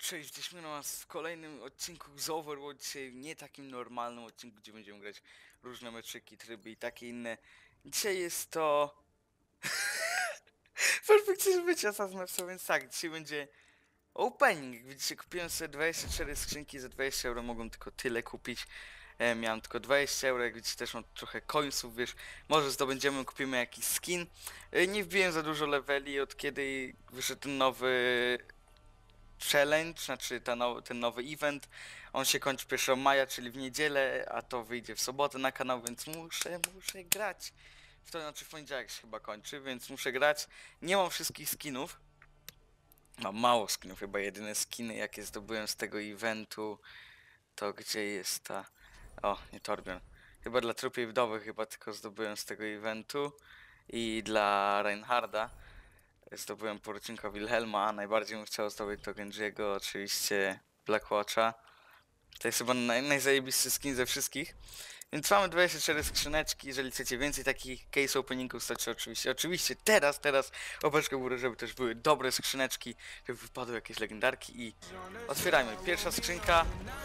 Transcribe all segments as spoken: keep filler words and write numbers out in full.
Cześć, jesteśmy na was w kolejnym odcinku z Overwatch, dzisiaj nie takim normalnym odcinku, gdzie będziemy grać różne meczyki, tryby i takie inne. Dzisiaj jest to... Perfekcyjnie bycia zaznaczał, więc tak, dzisiaj będzie opening. Jak widzicie, kupiłem sobie dwadzieścia cztery skrzynki za dwadzieścia euro, mogłem tylko tyle kupić. E, miałem tylko dwadzieścia euro, jak widzicie też mam trochę coinsów, wiesz, może zdobędziemy, kupimy jakiś skin. E, nie wbiłem za dużo leveli od kiedy wyszedł ten nowy... challenge, znaczy ta now, ten nowy event. On się kończy pierwszego maja, czyli w niedzielę, a to wyjdzie w sobotę na kanał, więc muszę, muszę grać. W to znaczy w poniedziałek się chyba kończy, więc muszę grać. Nie mam wszystkich skinów. Mam mało skinów, chyba jedyne skiny jakie zdobyłem z tego eventu to gdzie jest ta... O, nie Torbjorn. Chyba dla Trupiej Wdowy chyba tylko zdobyłem z tego eventu. I dla Reinharda zdobyłem porucznika Wilhelma, a najbardziej bym chciał zdobyć to Genjiego, oczywiście Blackwatcha. To jest chyba naj, najzajebisty skin ze wszystkich. Więc mamy dwadzieścia cztery skrzyneczki, jeżeli chcecie więcej takich case openingów, stać oczywiście, oczywiście teraz, teraz łapeczkę w górę, żeby też były dobre skrzyneczki, żeby wypadły jakieś legendarki i otwierajmy. Pierwsza skrzynka.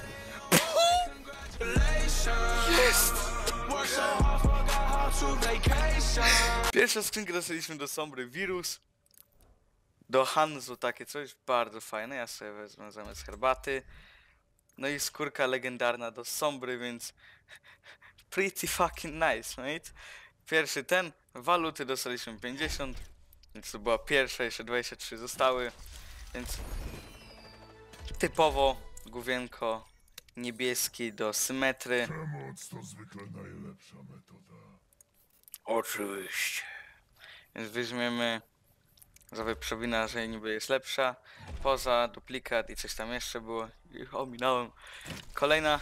Jest! Pierwsza skrzynkę dostaliśmy do Sombry Wirus. Do Hanzu takie coś, bardzo fajne, ja sobie wezmę zamiast herbaty. No i skórka legendarna do Sombry, więc pretty fucking nice, mate. Pierwszy ten, waluty dostaliśmy pięćdziesiąt, więc to była pierwsza, jeszcze dwadzieścia trzy zostały, więc typowo główienko niebieski do symetry. Przemoc to zwykle najlepsza metoda. Oczywiście. Więc weźmiemy za wyprzowina, że niby jest lepsza. Poza, duplikat i coś tam jeszcze było. I ominąłem. Kolejna.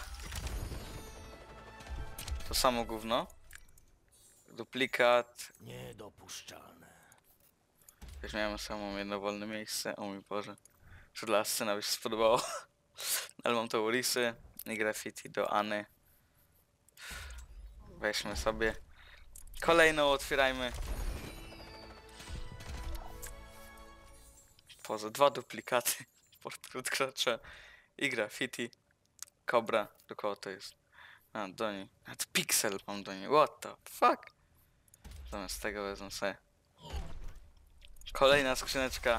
To samo gówno. Duplikat. Niedopuszczalne. Weźmiemy samą jedno wolne miejsce. O mój Boże. Czy dla scena by się spodobało. Ale mam to Urisy i graffiti do Any. Weźmy sobie. Kolejną otwierajmy. Poza dwa duplikaty. Portret gracza i graffiti. Cobra. Do kogo to jest? A, do niej. Nawet Pixel mam do niej. What the fuck? Zamiast tego wezmę sobie. Kolejna skrzyneczka.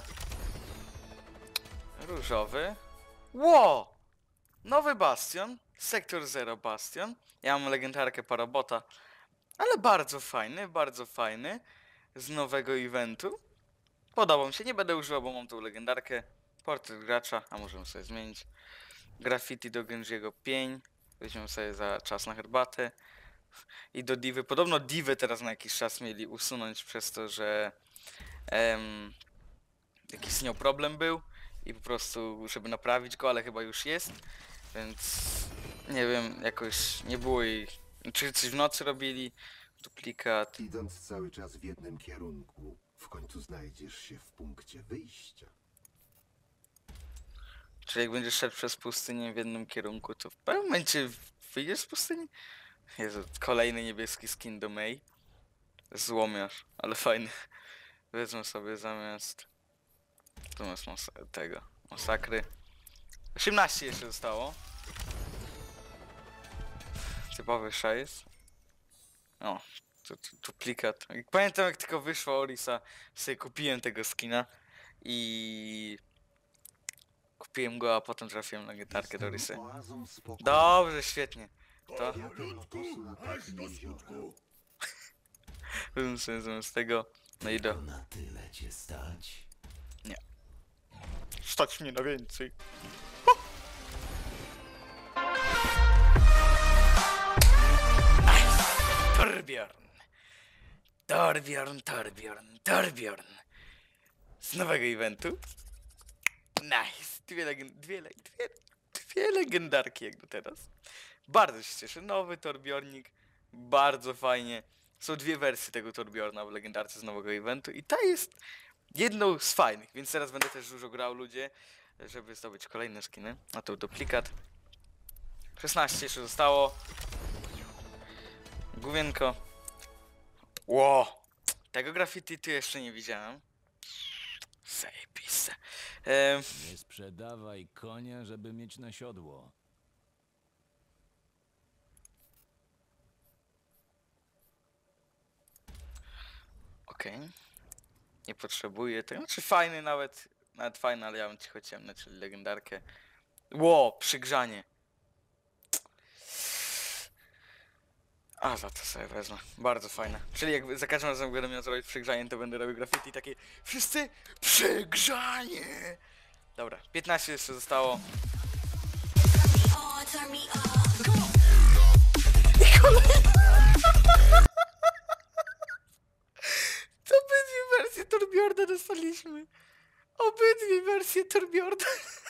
Różowy. Ło! Nowy Bastion. Sektor Zero Bastion. Ja mam legendarkę Parabota. Ale bardzo fajny, bardzo fajny. Z nowego eventu. Podobał mi się. Nie będę używał, bo mam tą legendarkę. Portret gracza. A możemy sobie zmienić. Graffiti do Genjiego pień. Weźmiemy sobie za czas na herbatę. I do Divy. Podobno Divę teraz na jakiś czas mieli usunąć przez to, że em, jakiś z nią problem był. I po prostu, żeby naprawić go, ale chyba już jest. Więc nie wiem, jakoś nie było jej. Czy coś w nocy robili? Duplikat. Idąc cały czas w jednym kierunku, w końcu znajdziesz się w punkcie wyjścia. Czyli jak będziesz szedł przez pustynię w jednym kierunku, to w pewnym momencie wyjdziesz z pustyni? Jezu, kolejny niebieski skin do Mei. Złomiarz, ale fajny. Wezmę sobie zamiast... Zamiast mas tego, masakry. osiemnaście jeszcze zostało. Typowy szajs. O, tu, tu, duplikat. Pamiętam jak tylko wyszła Orisa, sobie kupiłem tego skina. I... Kupiłem go, a potem trafiłem na gitarkę do Orisy. Oazą spokoju. Dobrze, świetnie. To Powolutku, aż do skutku. bym sobie zamiast tego. No i do. Na tyle cię stać. Stać mnie na więcej. Torbjorn. Torbjorn, Torbjorn, Torbjorn. Z nowego eventu. Nice. Dwie, legend dwie, le dwie, dwie legendarki jak do teraz. Bardzo się cieszę. Nowy Torbjornik. Bardzo fajnie. Są dwie wersje tego Torbjorna w legendarce z nowego eventu i ta jest jedną z fajnych, więc teraz będę też dużo grał ludzie, żeby zdobyć kolejne skiny. A to duplikat. szesnaście jeszcze zostało. Główienko. Ło! Tego graffiti tu jeszcze nie widziałem. Zajebiste. zajebiste. E, Nie sprzedawaj konia, żeby mieć na siodło. Okej. Nie potrzebuję tego. Znaczy fajny nawet. Nawet fajny, ale ja bym cicho ciemny, czyli legendarkę. Ło, przygrzanie. A, za to sobie wezmę. Bardzo fajne. Czyli jak za każdym razem będę miał zrobić przygrzanie, to będę robił graffiti takie wszyscy przygrzanie! Dobra, piętnaście jeszcze zostało. I kolejny! To obydwie wersje Torbjorda dostaliśmy. Obydwie wersje Torbjorda.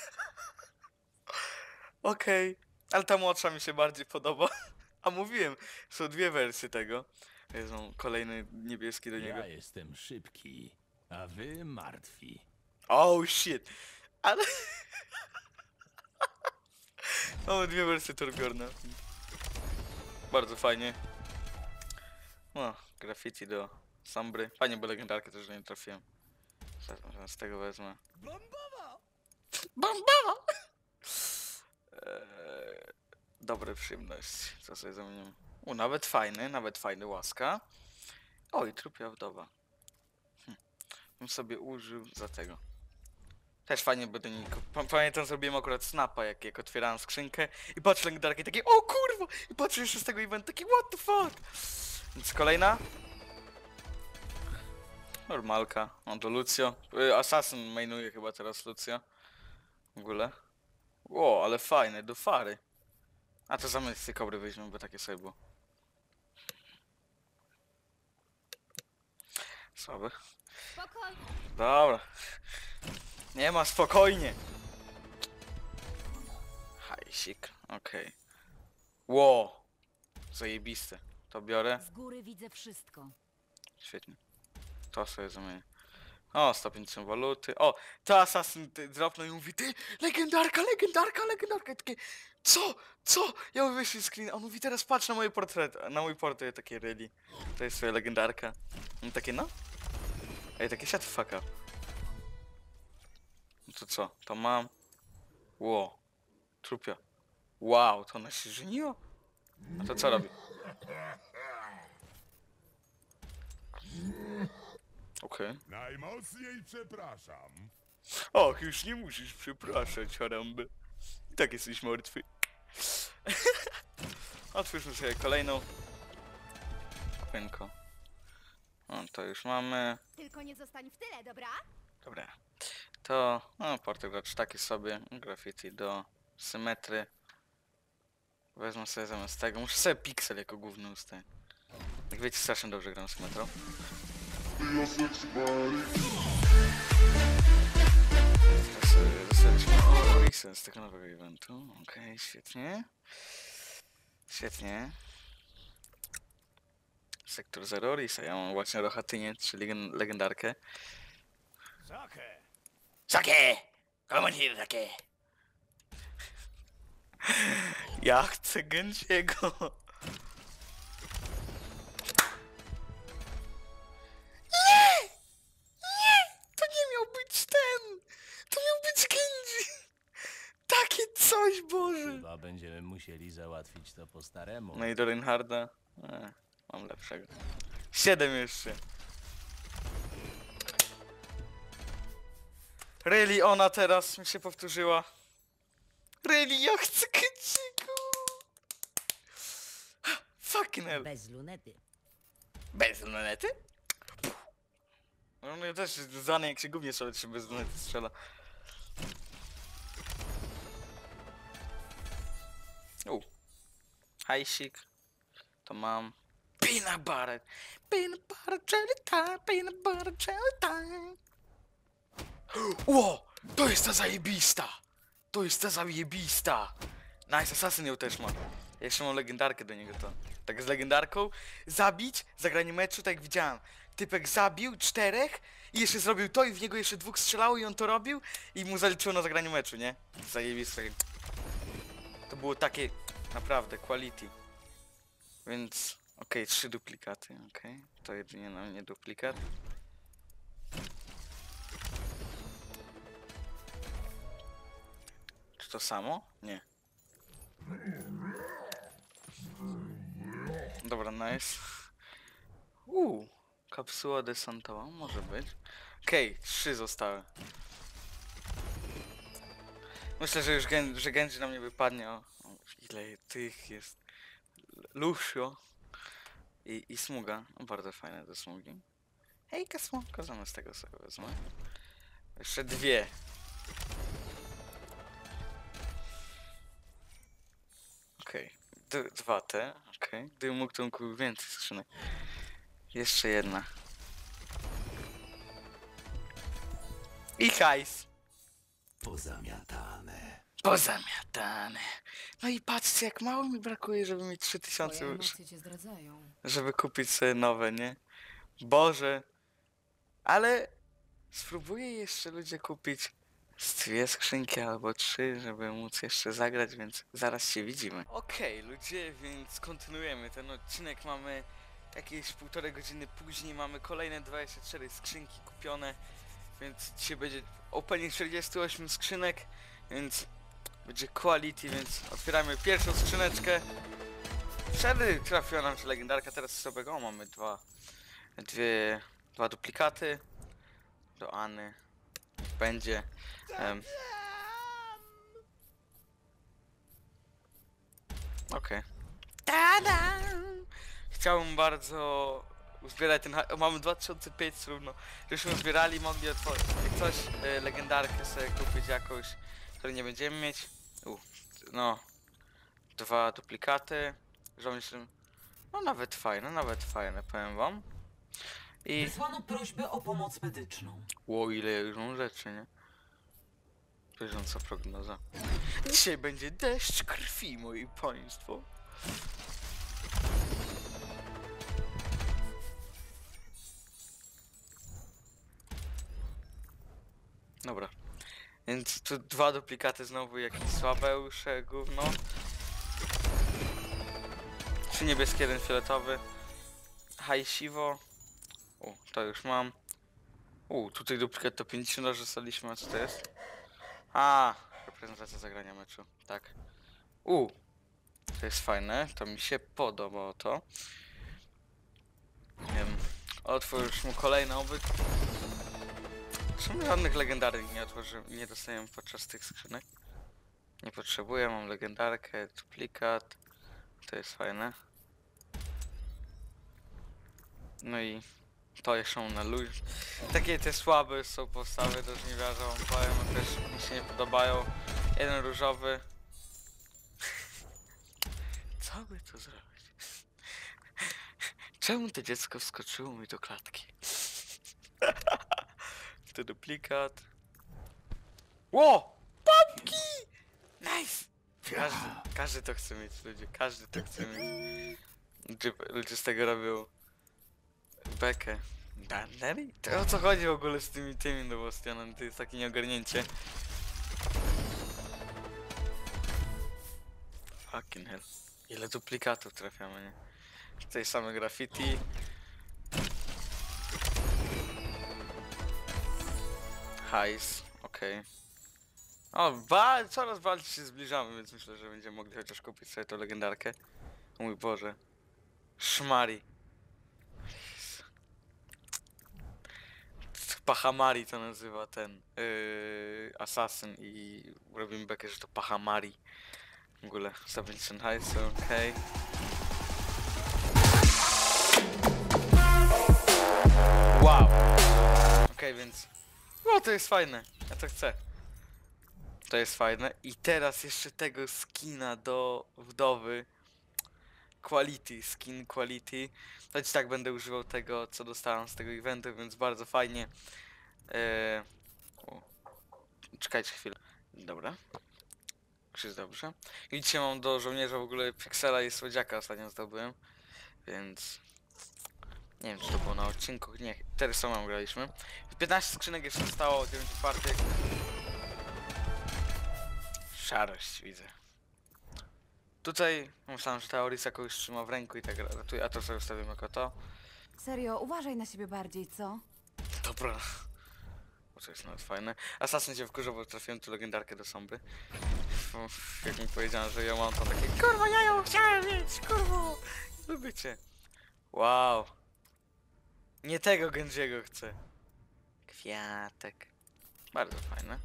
Okej, ale ta młodsza mi się bardziej podoba. A mówiłem, są dwie wersje tego. Są kolejny niebieski do niego. Ja jestem szybki, a wy martwi. Oh shit. Ale... Mamy dwie wersje Torbjorna. Bardzo fajnie. No, graffiti do Sombry. Fajnie, bo legendarkę też nie trafiłem. Z- Z tego wezmę. Bombowo! Bomba! Eee, dobre przyjemność. Co sobie zamieniam? U, nawet fajny, nawet fajny łaska. Oj, trupia wdowa. Hm. Bym sobie użył za tego. Też fajnie będę nim... pa- Pamiętam, zrobiłem akurat snapa, jak, jak otwierałem skrzynkę i patrzę legendarkę i takie o kurwa! I patrzę jeszcze z tego eventu, taki what the fuck! Więc kolejna. Normalka. O, do Lucio. Y, Assassin mainuje chyba teraz Lucio. W ogóle. Ło, ale fajne, do fary. A to zamiast tej kobry weźmiemy, bo takie sobie było. Słabe. Spokojnie. Dobra. Nie ma, spokojnie. Hajsik, okej. Ło. Zajebiste. To biorę. Z góry widzę wszystko. Świetnie. To sobie zamienię. O, sto pięćdziesiąt waluty. O, to Assassin ty- dropnął i mówi, ty, legendarka, legendarka, legendarka. I takie, co, co? Ja mu wyślę screen, a on mówi, teraz patrz na moje portrety, na mój portret, takie really. To jest twoja legendarka. On takie, no. Ej, takie shut the fuck up. No to co, to mam. Ło, trupia. Wow, to ona się żeniła? A to co robi? Okej. Najmocniej przepraszam. Och, już nie musisz przepraszać, haramby. I tak jesteś martwy. Otwórzmy sobie kolejną. Okienko. O, to już mamy. Tylko nie zostań w tyle, dobra? Dobra. To, no, portugacz taki sobie. Graffiti do symetry. Wezmę sobie zamiast tego. Muszę sobie piksel jako główny ustawić. Jak wiecie, strasznie dobrze gram symetrą. Teraz sobie dostaliśmy Orisa z tego nowego eventu. Okej, świetnie. Świetnie. Sektor zero Orisa. Ja mam właśnie Rohatynię, czyli legen- legendarkę. Sakę! Sake! Come on here, Sake! Ja chcę Gęsiego! Nie! Nie! To nie miał być ten! To miał być Genji! Takie coś, Boże! Chyba będziemy musieli załatwić to po staremu. No i do Reinharda? E, mam lepszego. Siedem jeszcze. Really, ona teraz mi się powtórzyła. Really, ja chcę Genjiego! Fucking hell. Bez lunety. Bez lunety? No ja też znany jak się głównie strzela, to się bez lunety strzela. U. Hajsik. To mam. Peanut butter. Peanut butter jelly time. Peanut butter jelly time. Ło! To jest ta zajebista! To jest ta zajebista! Nice, Assassin ją też ma. Ja jeszcze mam legendarkę do niego to. Tak z legendarką. Zabić, zagranie meczu, tak jak widziałem. Typek zabił czterech i jeszcze zrobił to i w niego jeszcze dwóch strzelało i on to robił i mu zaliczyło na zagranie meczu, nie? Zajebiste. To było takie naprawdę quality. Więc okej, trzy duplikaty, okej. To jedynie na mnie duplikat. to samo? Nie. Dobra, nice. Uuu, kapsuła desantowa, może być. Okej, okay, trzy zostały. Myślę, że już Gen że Genji nam nie wypadnie. O, o, ile tych jest. Lucio i, i Smuga. O, bardzo fajne te Smugi. Hejka Smuga, zamiast tego sobie wezmę. Jeszcze dwie. Okej, okay. Dwa te, okej. Okay. Gdybym mógł, to mógł więcej skrzynek. Jeszcze jedna. I hajs. Pozamiatane. Pozamiatane. No i patrzcie, jak mało mi brakuje, żeby mieć trzy tysiące Twoje już. emocje cię zdradzają. Żeby kupić sobie nowe, nie? Boże. Ale spróbuję jeszcze ludzie kupić z dwie skrzynki albo trzy, żeby móc jeszcze zagrać, więc zaraz się widzimy. Okej, okay, ludzie, więc kontynuujemy ten odcinek. Mamy jakieś półtorej godziny później, mamy kolejne dwadzieścia cztery skrzynki kupione, więc dzisiaj będzie opening czterdzieści osiem skrzynek, więc będzie quality, więc otwieramy pierwszą skrzyneczkę. Wtedy trafiła nam się legendarka, teraz sobie go mamy dwa, dwie, dwa duplikaty do Anny. Będzie. Um. Okej. Okay. Chciałbym bardzo uzbierać ten. Mamy dwa tysiące pięćset równo. Żeśmy zbierali, mogli otworzyć. Jak coś, y, legendarkę sobie kupić jakąś, której nie będziemy mieć. U, no. Dwa duplikaty. Żołnierz. No nawet fajne, nawet fajne, powiem wam. I. Wysłano prośbę o pomoc medyczną. Ło, ile już mam rzeczy, nie? Bieżąca prognoza. Dzisiaj będzie deszcz krwi, moi państwo. Dobra. Więc tu dwa duplikaty znowu, jakieś słabeusze gówno. Trzy niebieskie, jeden fioletowy. Hajsiwo. O, to już mam. U, tutaj duplikat to pięćdziesiąt dostaliśmy, a co to jest? A, reprezentacja zagrania meczu, tak. U, to jest fajne, to mi się podobało to. Nie wiem, otwórz mu kolejny obyt. Czemu żadnych legendarnych nie otworzyłem, nie dostajemy podczas tych skrzynek? Nie potrzebuję, mam legendarkę, duplikat. To jest fajne. No i to jeszcze na luź. Takie te słabe są postawy do żniwiarza, wam powiem, też mi się nie podobają. Jeden różowy. Co by to zrobić? Czemu to dziecko wskoczyło mi do klatki? To duplikat. Ło! Papki! Nice! Każdy, każdy to chce mieć, ludzie, każdy to chce mieć. Ludzie, ludzie z tego robią bekę. Dandeli? To o co chodzi w ogóle z tymi tymi nowostianami? To jest takie nieogarnięcie. Fucking hell. Ile duplikatów trafiamy, nie? Tutaj same graffiti. Hajs, okej. Okay. O, ba coraz bardziej się zbliżamy, więc myślę, że będziemy mogli chociaż kupić sobie tą legendarkę. O mój Boże. Szmari. Pahamari to nazywa ten yy, asasyn i robimy bekę, że to Pahamari. W ogóle zabić ten hajs, okej. Okay. Wow. Okej, okay, więc no to jest fajne, ja to chcę. To jest fajne i teraz jeszcze tego skina do wdowy. Quality, skin quality. Choć tak będę używał tego, co dostałem z tego eventu, więc bardzo fajnie. Eee... O. Czekajcie chwilę. Dobra. Już jest dobrze. I dzisiaj mam do żołnierza w ogóle Pixela i Słodziaka ostatnio zdobyłem. Więc... Nie wiem, czy to było na odcinku. Nie, cztery samemu graliśmy. piętnaście skrzynek jeszcze zostało, dziewięć otwartych. Szarość widzę. Tutaj myślałem, że ta Orisa kogoś trzyma w ręku i tak ratuje, a to sobie ustawimy jako to. Serio, uważaj na siebie bardziej, co? Dobra. Bo to jest nawet fajne. Asasyn się wkurzył, bo trafiłem tu legendarkę do Sombry. bo jak mi powiedziałem, że ją mam, to takie kurwa, ja ją chciałem mieć, kurwa! Lubię cię. Wow. Nie tego Genjiego chcę. Kwiatek. Bardzo fajne.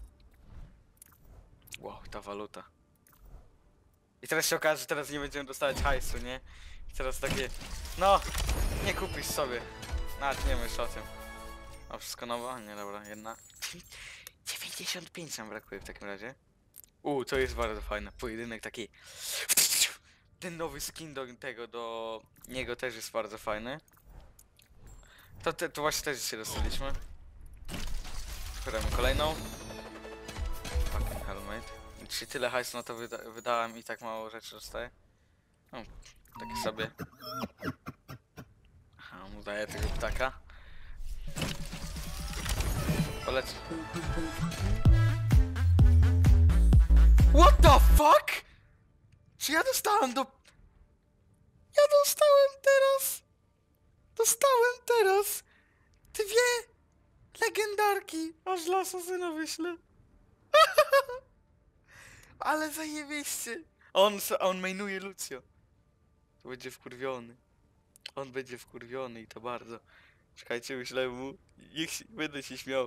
Wow, ta waluta. I teraz się okaże, że teraz nie będziemy dostawać hajsu, nie? I teraz takie... No! Nie kupisz sobie. Nawet nie myśl o tym. O, wszystko nowe? Nie, dobra, jedna. dziewięćdziesiąt pięć nam brakuje w takim razie. U, to jest bardzo fajne. Pojedynek taki... Ten nowy skin do tego, do niego też jest bardzo fajny. To, te, to właśnie też się dostaliśmy. Otwieramy kolejną. Fucking helmet. Dzisiaj tyle hajsu na to wyda wydałem i tak mało rzeczy dostaję. No, takie sobie. Aha, mu daję tego ptaka. Poleci. What the fuck? Czy ja dostałem do... Ja dostałem teraz... Dostałem teraz... Dwie... Legendarki! Aż dla asasyna wyślę. Ale zajebiście. On, on mainuje Lucio. To będzie wkurwiony. On będzie wkurwiony i to bardzo. Czekajcie, myślę mu. Niech się, będę się śmiał.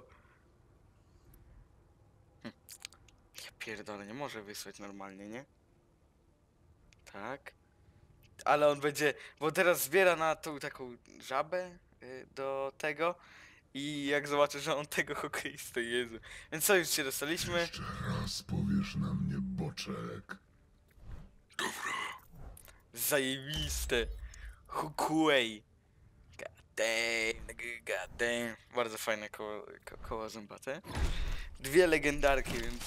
Hm. Ja pierdolę, nie może wysłać normalnie, nie? Tak. Ale on będzie, bo teraz zbiera na tą taką żabę y, do tego. I jak zobaczę, że on tego hokeistę, Jezu. Więc co, już się dostaliśmy? Jeszcze raz powiesz na mnie boczek. Zajebiste. Hukuei. God damn, nigga, god damn. Bardzo fajne koło, ko koło zębate. Dwie legendarki, więc...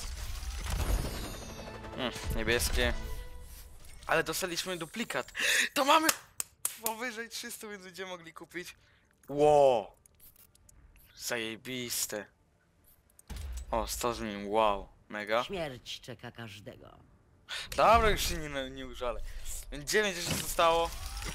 Mm, niebieskie. Ale dostaliśmy duplikat. To mamy powyżej trzysta, więc będziemy mogli kupić. Wow. Zajebiste. O, sto zmian, wow. Mega. Śmierć czeka każdego. Dobra, już się nie, nie użalę. Więc dziewięć jeszcze zostało.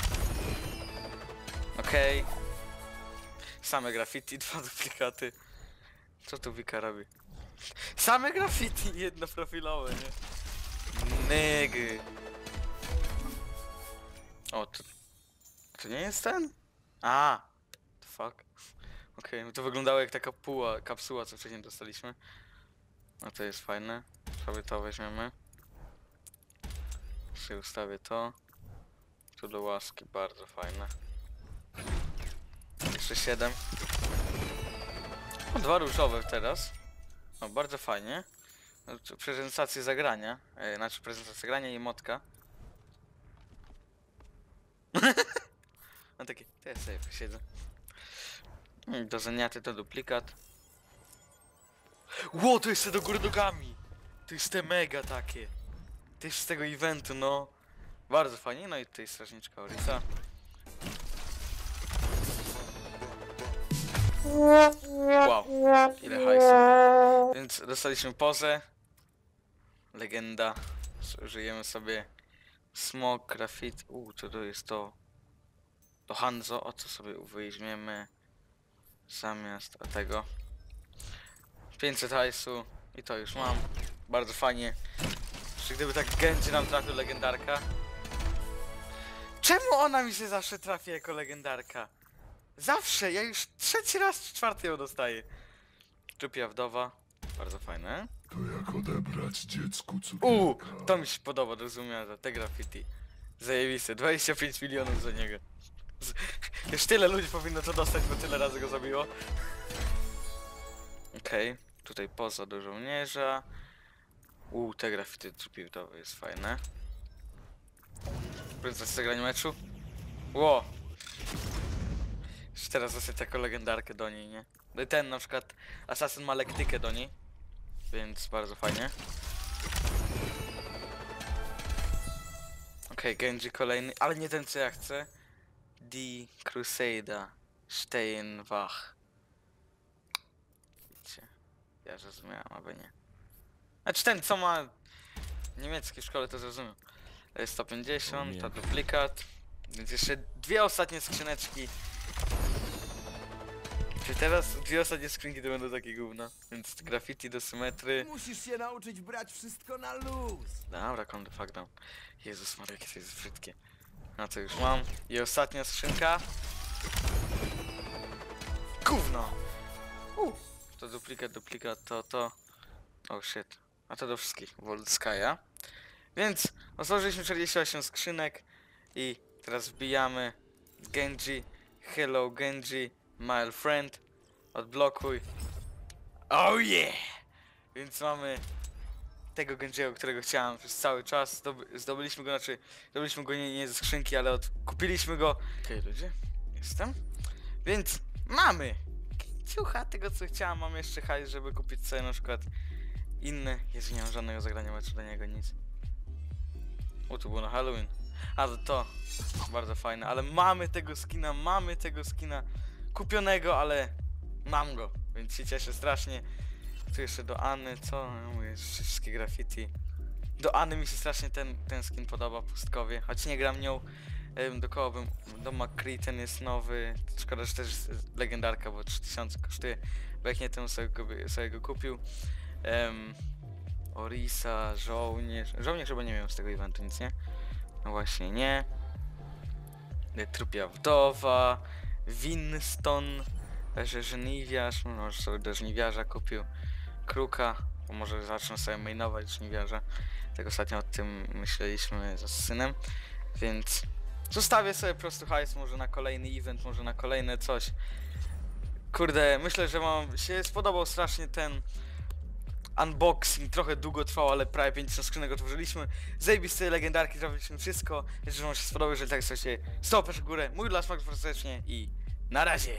Okej. Okay. Same graffiti, dwa duplikaty. Co tu Wika robi? Same graffiti, jednoprofilowe, nie? Nygy. O, to... To nie jest ten? A, the fuck. Okej, okay, to wyglądało jak taka puła, kapsuła, co wcześniej dostaliśmy. No to jest fajne. Sobie to weźmiemy. Sobie ustawię to. Tu do łaski, bardzo fajne. Jeszcze siedem. O, dwa różowe teraz. O, bardzo fajnie. Prezentację zagrania. E, znaczy prezentacja zagrania i motka. No takie, to ja sobie posiedzę. Do zaniaty to duplikat. Ło, to jest te do góry nogami. To jest te mega takie. To jest z tego eventu, no. Bardzo fajnie, no i tutaj strażniczka Orisa. Wow, ile hajsu. Więc dostaliśmy pozę. Legenda. Żyjemy sobie. Smok, grafit. Uuu, co to jest to? To Hanzo, o co sobie weźmiemy zamiast tego. pięćset hajsu i to już mam. Bardzo fajnie. Czy gdyby tak Genji nam trafił legendarka? Czemu ona mi się zawsze trafi jako legendarka? Zawsze, ja już trzeci raz czy czwarty ją dostaję. Czupia wdowa. Bardzo fajne. To jak odebrać dziecku cukierka? Uuu, to mi się podoba, rozumiałem, że te graffiti. Zajebiste, dwadzieścia pięć milionów za niego. Z... Już tyle ludzi powinno to dostać, bo tyle razy go zabiło. Okej, okay. Tutaj poza do żołnierza. Uuu, te graffiti trupiwdowe jest fajne. Prezentacja zagrania meczu. Ło! Już teraz dostać taką legendarkę do niej, nie? No i ten na przykład Assassin ma lektykę do niej. Więc bardzo fajnie. Okej, okay, Genji kolejny, ale nie ten co ja chcę. Die Crusader Steinwach. Widzicie? Ja zrozumiałem, aby nie. Znaczy ten co ma niemieckie w szkole to zrozumiem. To jest sto pięćdziesiąt, to duplikat. Więc jeszcze dwie ostatnie skrzyneczki. Czy teraz dwie ostatnie skrzynki to będą takie gówno? Więc graffiti do symetry. Musisz się nauczyć brać wszystko na luz. Dobra, come the fuck down. Jezus Maria, jakie to jest brzydkie. No to już mam. I ostatnia skrzynka. Gówno! Uh. To duplikat, duplikat, to, to... Oh shit. A to do wszystkich. World Sky'a. Więc otworzyliśmy czterdzieści osiem skrzynek. I teraz wbijamy Genji. Hello Genji, my friend. Odblokuj. Oh yeah! Więc mamy tego Genjiego, którego chciałem przez cały czas. Zdoby, zdobyliśmy go, znaczy zdobyliśmy go nie, nie ze skrzynki, ale od, kupiliśmy go. Okej, okay, ludzie, jestem. Więc mamy ciucha tego, co chciałem. Mam jeszcze hajs, żeby kupić sobie na przykład inne. Jezu, nie mam żadnego zagrania meczu do niego, nic. O, to było na Halloween. A to, to bardzo fajne, ale mamy tego skina, mamy tego skina kupionego, ale mam go, więc się cieszę strasznie. Tu jeszcze do Anny, co? No, mówię, wszystkie graffiti. Do Anny mi się strasznie ten, ten skin podoba, pustkowie, choć nie gram nią. Um, do koło bym, do McCree ten jest nowy, szkoda, że też jest legendarka, bo trzy tysiące kosztuje, bo jak nie, to bym sobie go, sobie go kupił. Um, Orisa, żołnierz, żołnierz chyba nie miał z tego eventu nic, nie? No właśnie nie. Trupia wdowa, Winston, żniwiarz, no może sobie do żniwiarza kupił, Kruka, bo może zacznę sobie mainować żniwiarza. Tak ostatnio o tym myśleliśmy z synem, więc zostawię sobie po prostu hajs może na kolejny event, może na kolejne coś. Kurde, myślę, że wam się spodobał strasznie ten unboxing, trochę długo trwał, ale prawie pięćdziesiąt skrzynek otworzyliśmy. Zajebiste legendarki, zrobiliśmy wszystko. Jeżeli wam się spodobało, jeżeli tak chcecie, stopę w górę. Mój dla smak serdecznie i na razie!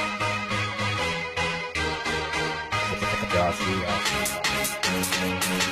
Ja,